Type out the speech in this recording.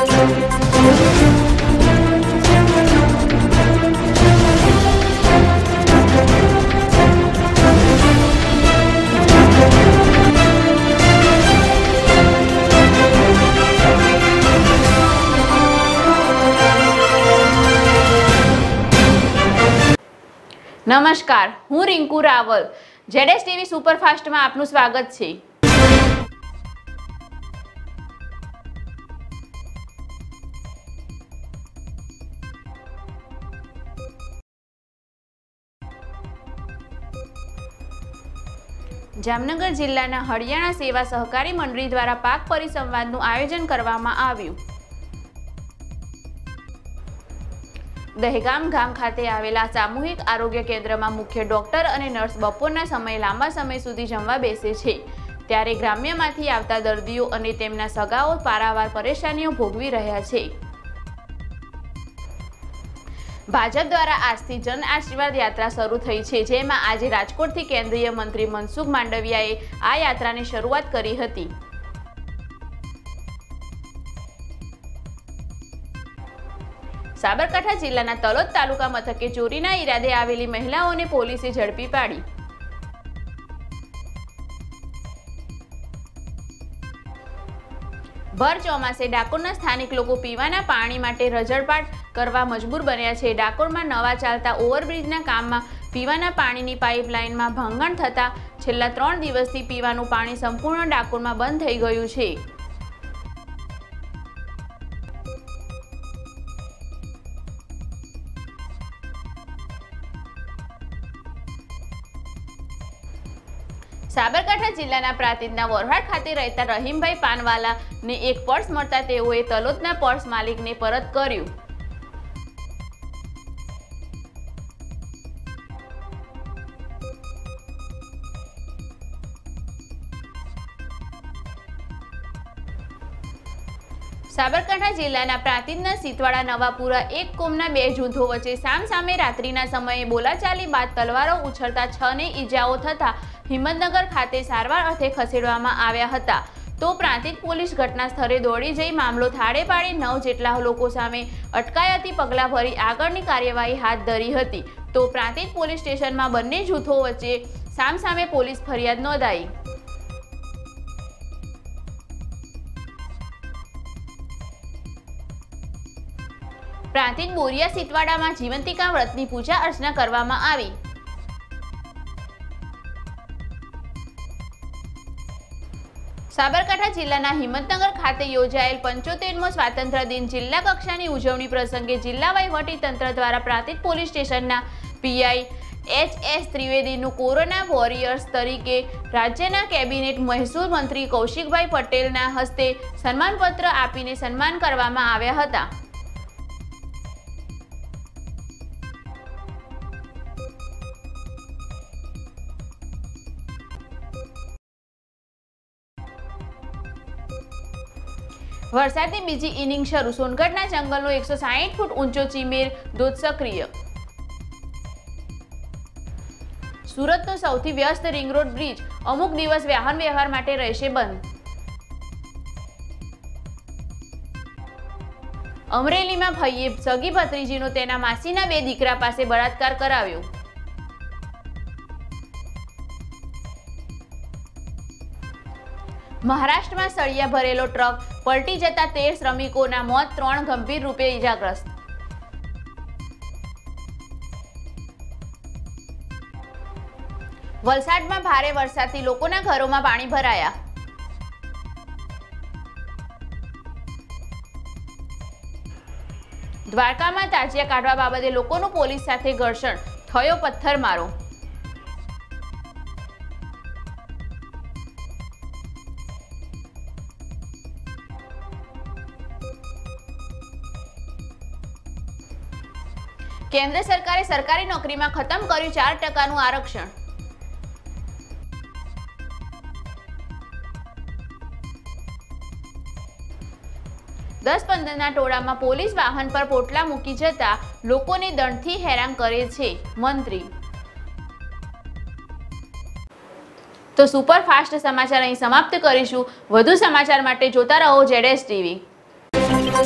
नमस्कार, हूँ रिंकू रावल। जेडेस टीवी सुपरफास्ट में आपનું સ્વાગત છે। જામનગર જિલ્લાના હરિયાણા સેવા સહકારી મંડળી દ્વારા પાક પરિસંવાદનું આયોજન કરવામાં આવ્યું। દહેગામ ગામ ખાતે આવેલા સામૂહિક આરોગ્ય કેન્દ્રમાં મુખ્ય ડોક્ટર અને નર્સ બપોરના સમયે લાંબા સમય સુધી જમવા બેસે છે, ત્યારે ગ્રામ્યમાંથી આવતા દર્દીઓ અને તેમના સગાઓ પારાવાર પરેશાનીઓ ભોગવી રહ્યા છે। ભાજપ દ્વારા આજથી જન આશીર્વાદ યાત્રા શરૂ થઈ છે, જેમાં આજે રાજકોટથી કેન્દ્રીય મંત્રી મનસુખ માંડવિયાએ આ યાત્રાની શરૂઆત કરી હતી। સાબરકાંઠા જિલ્લાના તલોદ તાલુકા મથકે ચોરીના ઈરાદે આવેલી મહિલાઓને પોલીસે ઝડપી પાડી। ભર ચોમાસે ડાકોરના સ્થાનિક લોકો પીવાના પાણી માટે રઝળપાટ કરવા મજબૂર બન્યા છે। ડાકોરમાં નવા ચાલતા ઓવરબ્રિજના કામમાં પીવાના પાણીની પાઇપલાઇનમાં ભાંગણ થતા છેલ્લા 3 દિવસથી પીવાનું પાણી સંપૂર્ણ ડાકોરમાં બંધ થઈ ગયું છે। સાબરકાંઠા જિલ્લાના પ્રાંતિજના વરહાડ ખાતે રહેતા રહીમભાઈ પાનવાલાને એક પર્સ મળતા તેઓએ તલોદના પર્સ માલિકને પરત કર્યું। સાબરકાંઠા જિલ્લાના પ્રાંતિજના સીતવાડા નવાપુરા એક કોમના 2 જૂથો વચ્ચે સામસામે રાત્રિના સમયે બોલાચાલી બાદ તલવારો ઉછળતા 6 ને ઈજાઓ થતા હિંમતનગર ખાતે સારવાર અર્થે ખસેડવામાં આવ્યા હતા। તો પ્રાંતિજ પોલીસ ઘટના સ્થળે દોડી જઈ મામલો થાળે પાડી 9 જેટલા લોકો સામે અટકાયતી પગલાં ભરી આગળની કાર્યવાહી હાથ ધરી હતી। તો પ્રાંતિજ પોલીસ સ્ટેશનમાં બંને જૂથો વચ્ચે સામસામે પોલીસ ફરિયાદ નોંધાઈ। પ્રાંતિજ બોરિયા સીતવાડામાં જીવંતિકા વ્રતની પૂજા અર્ચના કરવામાં આવી। સાબરકાંઠા જિલ્લાના હિંમતનગર ખાતે યોજાયેલ 75મો સ્વાતંત્ર્ય દિન જિલ્લા કક્ષાની ઉજવણી પ્રસંગે જિલ્લા વહીવટી તંત્ર દ્વારા પ્રાંતિજ પોલીસ સ્ટેશનના પીઆઈ એચ.એસ. ત્રિવેદીનું કોરોના વોરિયર્સ તરીકે રાજ્યના કેબિનેટ મહેસૂલ મંત્રી કૌશિકભાઈ પટેલના હસ્તે સન્માનપત્ર આપીને સન્માન કરવામાં આવ્યા હતા। વરસાદની બીજી ઇનિંગ શરૂ। સોનગઢના જંગલનો 160 ફૂટ ઊંચો ચીમેર ધોધ સક્રિય। સુરતનો સૌથી વ્યસ્ત રિંગ રોડ બ્રિજ અમુક દિવસ વાહન વ્યવહાર માટે રહેશે બંધ। અમરેલીમાં ભાઈએ સગી ભત્રીજીનો તેના માસીના 2 દીકરા પાસે બળાત્કાર કરાવ્યો। મહારાષ્ટ્રમાં સળિયા ભરેલો ટ્રક પલટી જતા 13 શ્રમિકોના મોત, 3 ગંભીર રૂપે ઇજાગ્રસ્ત। વલસાડમાં ભારે વરસાદથી લોકોના ઘરોમાં પાણી ભરાયા। દ્વારકામાં તાજિયા કાઢવા બાબતે લોકોનું પોલીસ સાથે ઘર્ષણ, થયો પથ્થરમારો। કેન્દ્ર સરકારે સરકારી નોકરીમાં ખતમ કર્યું 4% આરક્ષણ। દસ 15ના ટોળામાં પોલીસ વાહન પર પોટલા મૂકી જતા લોકોને દંડથી હેરાન કરે છે મંત્રી। તો સુપરફાસ્ટ સમાચાર અહીં સમાપ્ત કરીશું। વધુ સમાચાર માટે જોતા રહો જેડેસ ટીવી।